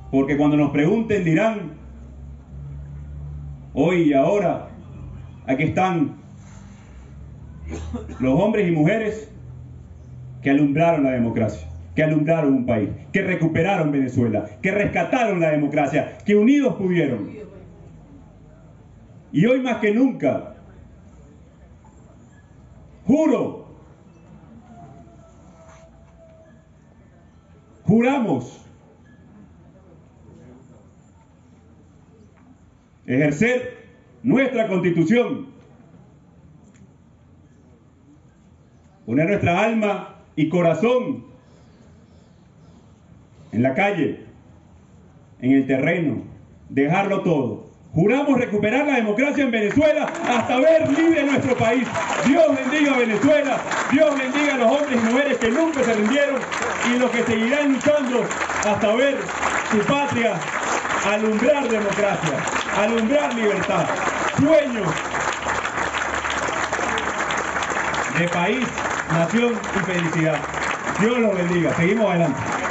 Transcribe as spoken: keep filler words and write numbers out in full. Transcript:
Porque cuando nos pregunten dirán, hoy y ahora, aquí están los hombres y mujeres que alumbraron la democracia, que alumbraron un país, que recuperaron Venezuela, que rescataron la democracia, que unidos pudieron. Y hoy más que nunca, juro, juramos ejercer nuestra Constitución, poner nuestra alma y corazón en la calle, en el terreno, dejarlo todo. Juramos recuperar la democracia en Venezuela hasta ver libre nuestro país. Dios bendiga a Venezuela, Dios bendiga a los hombres y mujeres que nunca se rindieron y los que seguirán luchando hasta ver su patria alumbrar democracia, alumbrar libertad, sueños de país, nación y felicidad. Dios los bendiga. Seguimos adelante.